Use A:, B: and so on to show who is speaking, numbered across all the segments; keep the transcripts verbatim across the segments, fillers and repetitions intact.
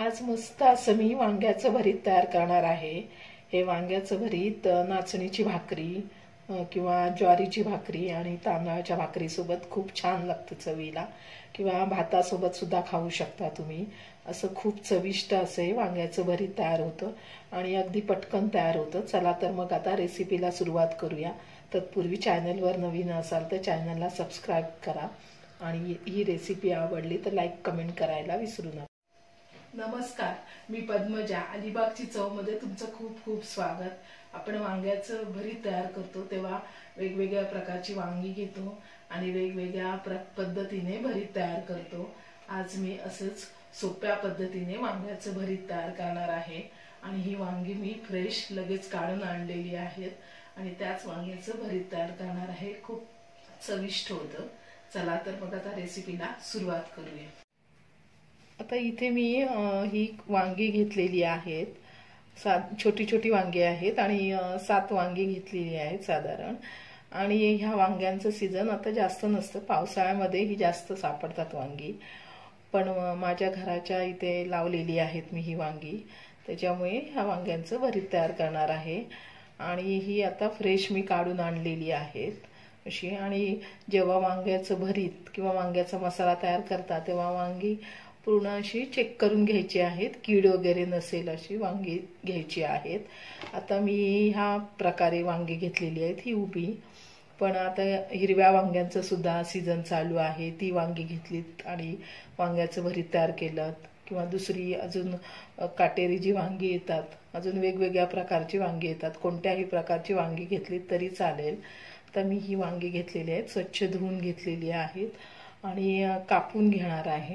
A: आज मस्त असं मी वांग्याचं भरीत तयार करणार आहे। हे वांग्याचं भरीत नाचणीची भाकरी किंवा ज्वारीची भाकरी आणि तांदळाच्या भाकरी सोबत खूप छान लागतं चवीला, किंवा भातासोबत सुद्धा खाऊ शकता तुम्ही। असं खूप चविष्ट असे वांग्याचं भरीत तयार होतं आणि अगदी पटकन तयार होतं। चला तर मग आता रेसिपीला सुरुवात करूया। तत्पूर्वी चॅनलवर नवीन असाल तर चॅनलला सबस्क्राइब करा आणि ही रेसिपी आवडली तर लाईक कमेंट करायला विसरू नका। नमस्कार, मी पद्मजा, अलिबागची चव मध्ये तुमचं खूप खूप स्वागत। आपण वांग्याचं भरीत तयार करतो तेव्हा वेगवेगळ्या प्रकारची वांगी घेतो आणि वेगवेगळ्या पद्धतीने भरीत तयार करतो। आज मी असंच सोप्या पद्धतीने वांग्याचं भरीत तयार करणार आहे आणि ही वांगी मी फ्रेश लगेच काढून आणलेली आहेत आणि त्याच वांग्याचं भरीत तयार करणार आहे। खूप चविष्ट होतं। चला तर मग आता रेसिपीला सुरुवात करूया। आता इथे मी ही वांगी घेतलेली आहेत, सात छोटी छोटी वांगी आहेत आणि सात वांगी घेतलेली आहेत साधारण। आणि ह्या वांग्यांचं सीजन आता जास्त नसतं, पावसाळ्यामध्ये ही जास्त सापडतात वांगी, पण माझ्या घराच्या इथे लावलेली आहेत मी ही वांगी, त्याच्यामुळे ह्या वांग्यांचं भरीत तयार करणार आहे। आणि ही आता फ्रेश मी काढून आणलेली आहेत अशी। आणि जेव्हा वांग्याचं भरीत किंवा वांग्याचा मसाला तयार करता तेव्हा वांगी पूर्ण अशी चेक करून घ्यायची आहेत, कीड वगैरे नसेल अशी वांगी घ्यायची आहेत। आता मी ह्या प्रकारे वांगी घेतलेली आहेत, ही उभी। पण आता हिरव्या वांग्यांचं सुद्धा सीजन चालू आहे, ती वांगी घेतलीत आणि वांग्याचं भरीत तयार केलं। किंवा दुसरी अजून काटेरी जी वांगी येतात, अजून वेगवेगळ्या प्रकारची वांगी येतात, कोणत्याही प्रकारची वांगी घेतली तरी चालेल। तर मी ही वांगी घेतलेली आहेत, स्वच्छ धुवून घेतलेली आहेत आणि कापून घेणार आहे।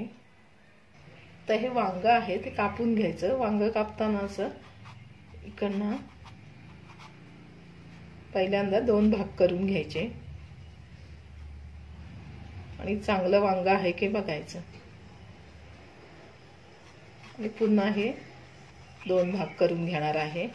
A: तर हे वांग आहे ते कापून घ्यायचं। वांग कापताना असं इकडनं पहिल्यांदा दोन भाग करून घ्यायचे आणि चांगलं वांग आहे की बघायचं आणि पुन्हा हे दोन भाग करून घेणार आहे।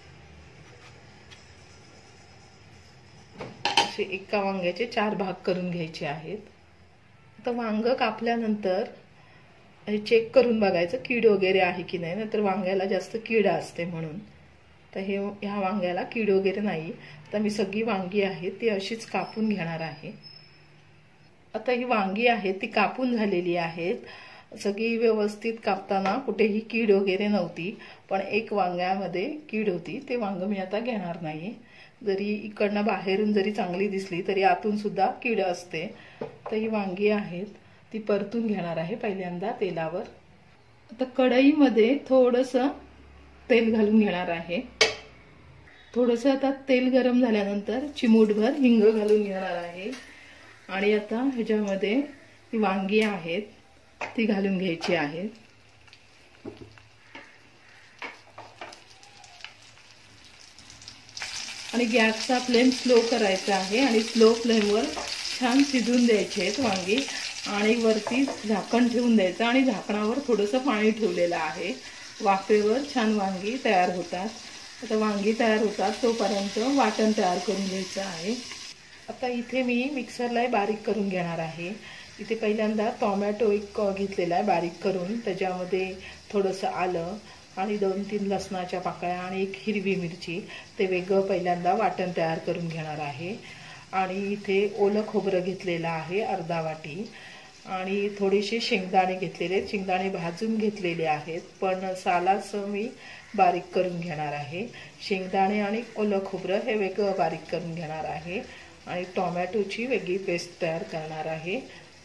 A: असे एका वांग्याचे चार भाग करून घ्यायचे आहेत। आता वांग कापल्यानंतर हे चेक करून बघायचं कीड वगैरे आहे की नाही, नाहीतर वांग्याला जास्त कीड असते म्हणून। तर हे ह्या वांग्याला कीड वगैरे नाही। तर मी सगळी वांगी आहेत ती अशीच कापून घेणार आहे। आता ही वांगी आहेत ती कापून झालेली आहेत, सगळी व्यवस्थित कापताना कुठेही कीड वगैरे नव्हती, पण एक वांग्यामध्ये कीड होती, ते वांग मी आता घेणार नाही। जरी इकडनं बाहेरून जरी चांगली दिसली तरी आतून सुद्धा कीड असते। तर ही वांगी आहेत ती परतून घेणार आहे पहिल्यांदा तेलावर। आता कढईमध्ये थोडंसं तेल घालून घेणार आहे। थोडंसं आता तेल गरम झाल्यानंतर चिमूटभर हिंग घालून घेणार आहे आणि आता ह्याच्यामध्ये ही वांगी आहेत ती घालून घ्यायची आहेत। आणि गॅसचा फ्लेम स्लो करायचा आहे आणि स्लो फ्लेमवर छान शिजून द्यायचे आहेत वांगी आणि वरती झाकण ठेवून द्यायचं आणि झाकणावर थोडंसं पाणी ठेवलेलं आहे। वाफेवर छान वांगी तयार होतात। आता वांगी तयार होतात तोपर्यंत वाटण तयार करून घ्यायचं आहे। आता इथे मी मिक्सरला बारीक करून घेणार आहे। इथे पहिल्यांदा टोमॅटो एक घेतलेला आहे बारीक करून, त्याच्यामध्ये थोडंसं आलं आणि दोन तीन लसणाच्या पाकळ्या आणि एक हिरवी मिरची, ते वेगळं पहिल्यांदा वाटण तयार करून घेणार आहे। आणि इथे ओलं खोबरं घेतलेलं आहे अर्धा वाटी आणि थोडेसे शेंगदाणे घेतलेले, शेंगदाणे भाजून घेतलेले आहेत पण सालासह मी बारीक करून घेणार आहे। शेंगदाणे आणि ओलं खोबरं हे वेगळं बारीक करून घेणार आहे आणि टोमॅटोची वेगळी पेस्ट तयार करणार आहे।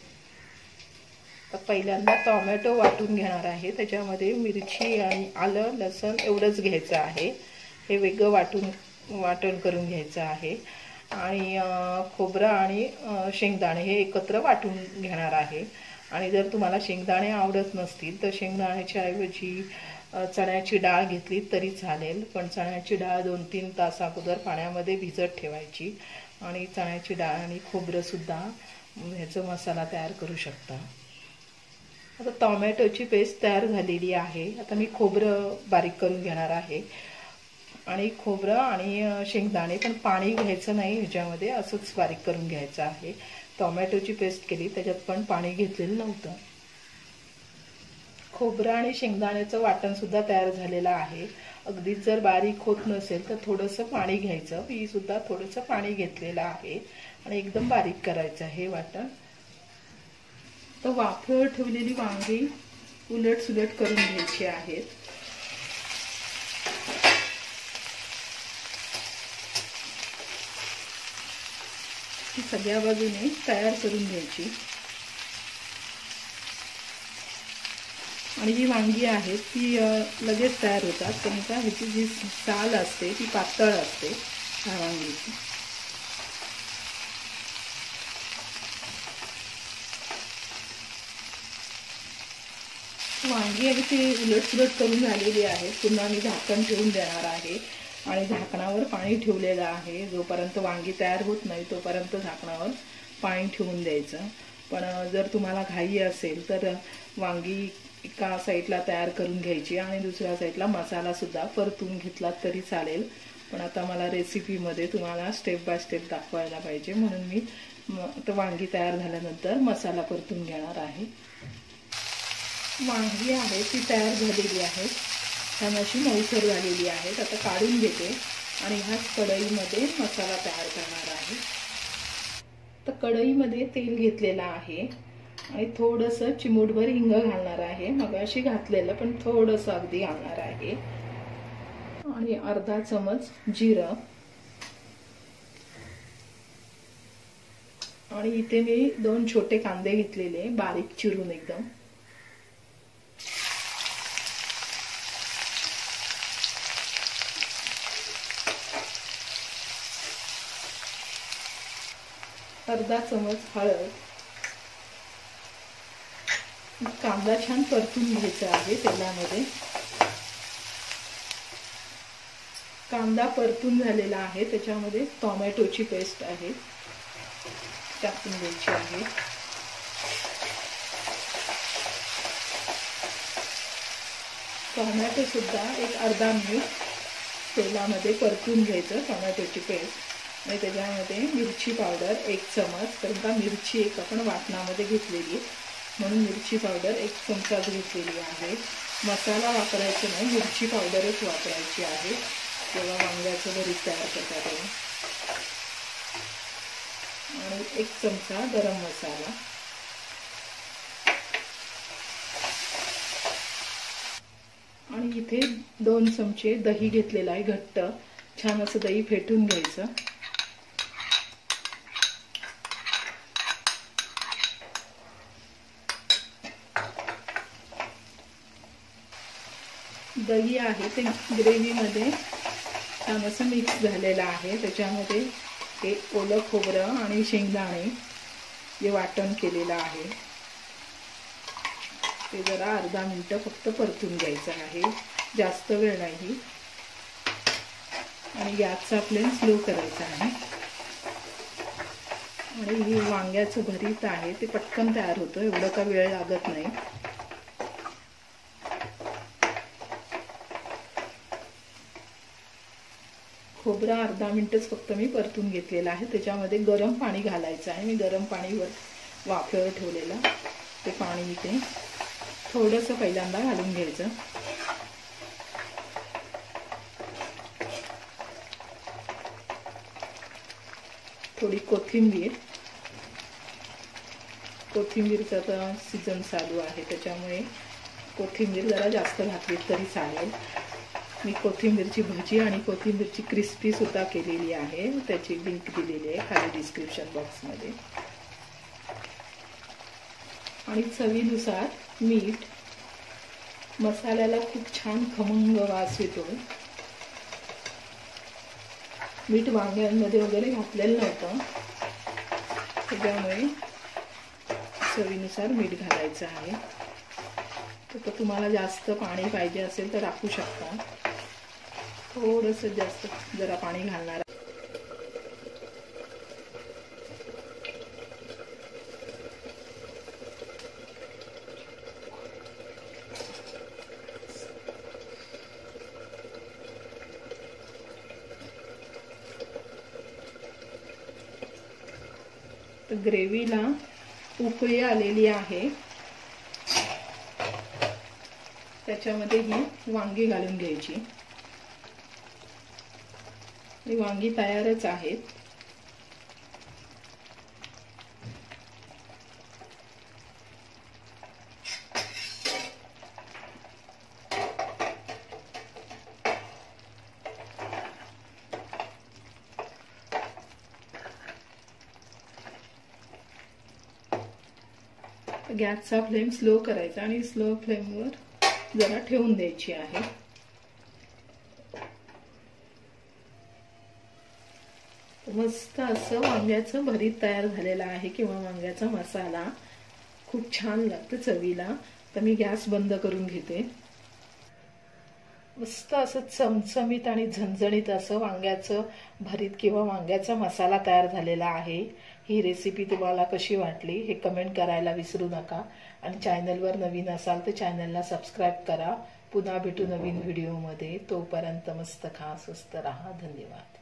A: तर पहिल्यांदा टोमॅटो वाटून घेणार आहे, त्याच्यामध्ये मिरची आणि आलं लसूण एवढंच घ्यायचं आहे, हे वेगळं वाटून वाटण करून घ्यायचं आहे। आणि खोबरं आणि शेंगदाणे हे एकत्र वाटून घेणार आहे। आणि जर तुम्हाला शेंगदाणे आवडत नसतील तर शेंगदाण्याच्या ऐवजी चण्याची डाळ घेतली तरी चालेल, पण चण्याची डाळ दोन तीन तास अगोदर पाण्यामध्ये भिजत ठेवायची आणि चण्याची डाळ आणि खोबरं सुद्धा ह्याचा मसाला तयार करू शकता। आता टोमॅटोची पेस्ट तयार झालेली आहे। आता मी खोबरं बारीक करून घेणार आहे आणि खोबरं आणि शेंगदाणे पण पाणी घ्यायचं नाही ह्याच्यामध्ये, असंच बारीक करून घ्यायचं आहे। टोमॅटोची पेस्ट केली त्याच्यात पण पाणी घेतलेलं नव्हतं। खोबरं आणि शेंगदाण्याचं वाटण सुद्धा तयार झालेलं आहे. अगदीच जर बारीक होत नसेल तर थोडंसं पाणी घ्यायचं. मी सुद्धा थोडंसं पाणी घेतलेलं आहे आणि एकदम बारीक करायचं हे वाटण. तर वाफेवर ठेवलेली वांगी उलट सुलट करून घ्यायची आहेत. ती सगळ्या बाजूने तयार करून घ्यायची. आणि जी वांगी आहेत ती लगेच तयार होतात, कारण का ह्याची जी साल असते ती पातळ असते ह्या वांगीची. वांगी आणि ती उलटसुलट करून झालेली आहे. पुन्हा मी झाकण ठेवून देणार आहे आणि झाकणावर पाणी ठेवलेलं आहे. जोपर्यंत वांगी तयार होत नाही तोपर्यंत झाकणावर पाणी ठेवून द्यायचं. पण जर तुम्हाला घाई असेल तर वांगी एका साईडला तयार करून घ्यायची आणि दुसऱ्या साईडला मसाला सुद्धा परतून घेतला तरी चालेल. पण आता मला रेसिपीमध्ये तुम्हाला स्टेप बाय स्टेप दाखवायला पाहिजे, म्हणून मी आता वांगी तयार झाल्यानंतर मसाला परतून घेणार आहे. वांगी आहे ती तयार झालेली आहे, छान अशी मऊसर झालेली आहेत. आता काढून घेते आणि ह्याच कढईमध्ये मसाला तयार करणार आहे. तर कढईमध्ये तेल घेतलेलं आहे आणि थोडंसं चिमूटभर हिंग घालणार आहे. मगाशी घातलेलं पण थोडंसं अगदी घालणार आहे. आणि अर्धा चमच जिरं. आणि इथे मी दोन छोटे कांदे घेतलेले बारीक चिरून एकदम. अर्धा चमच हळद. कांदा छान परतून घ्यायचा आहे तेलामध्ये. कांदा परतून झालेला आहे, त्याच्यामध्ये टोमॅटोची पेस्ट आहे टाकून घ्यायची आहे. टोमॅटो सुद्धा एक अर्धा मिनिट तेलामध्ये परतून घ्यायचं टोमॅटोची पेस्ट. आणि त्याच्यामध्ये मिरची पावडर एक चमच, कारण का मिरची एक आपण वाटणामध्ये घेतलेली म्हणून मिरची पावडर एक चमचाच घेतलेली आहे. मसाला वापरायचा नाही, मिरची पावडरच वापरायची आहे जेव्हा वांग्याचं भरीत तयार करता तेव्हा. आणि एक चमचा गरम मसाला. आणि इथे दोन चमचे दही घेतलेलं आहे घट्ट. छान असं दही फेटून घ्यायचं. दही आहे ते ग्रेव्हीमध्ये छान असं मिक्स झालेलं आहे. त्याच्यामध्ये ते ओलं खोबरं आणि शेंगदाणे जे वाटण केलेलं आहे ते जरा अर्धा मिनिट फक्त परतून घ्यायचं आहे, जास्त वेळ नाही. आणि गॅसचा फ्लेम स्लो करायचा आहे. आणि हे वांग्याचं भरीत आहे ते पटकन तयार होतं, एवढं का वेळ लागत नाही. खोबरं अर्धा मिनिटच फक्त मी परतून घेतलेलं आहे. त्याच्यामध्ये गरम पाणी घालायचं आहे. मी गरम पाणीवर वाफेवर ठेवलेलं ते पाणी इथे थोडंसं पहिल्यांदा घालून घ्यायचं. थोडी कोथिंबीर. कोथिंबीरचा आता सीझन चालू आहे त्याच्यामुळे कोथिंबीर जरा जास्त घातली तरी चालेल. मी कोथिंबीरची भजी आणि कोथिंबीरची क्रिस्पी सुद्धा केलेली आहे, त्याची लिंक दिलेली आहे खाली डिस्क्रिप्शन बॉक्समध्ये. आणि चवीनुसार मीठ. मसाल्याला खूप छान खमंग वास येतो. मीठ वांग्यांमध्ये वगैरे घातलेलं नव्हतं, त्याच्यामुळे चवीनुसार मीठ घालायचं आहे. तर तुम्हाला जास्त पाणी पाहिजे असेल तर टाकू शकता. थोडंसं जास्त जरा पाणी घालणार. तर ग्रेव्हीला उकळी आलेली आहे. त्याच्यामध्ये ही वांगी घालून घ्यायची. ही वांगी तयारच आहेत. गॅसचा फ्लेम स्लो करायचा आणि स्लो फ्लेमवर जरा ठेवून द्यायची आहे. मस्त असं वांग्याचं भरीत तयार झालेलं आहे किंवा वांग्याचा मसाला. खूप छान लागतं चवीला. तर मी गॅस बंद करून घेते. मस्त असं चमचमीत आणि झणझणीत असं वांग्याचं भरीत किंवा वांग्याचा मसाला तयार झालेला आहे. ही रेसिपी तुम्हाला कशी वाटली हे कमेंट करायला विसरू नका. आणि चॅनलवर नवीन असाल तर चॅनलला सबस्क्राईब करा. पुन्हा भेटू नवीन व्हिडिओमध्ये. तोपर्यंत मस्त खा, स्वस्त राहा. धन्यवाद.